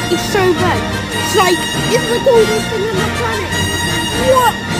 It's so bad. It's like, it's the coolest thing on the planet. What?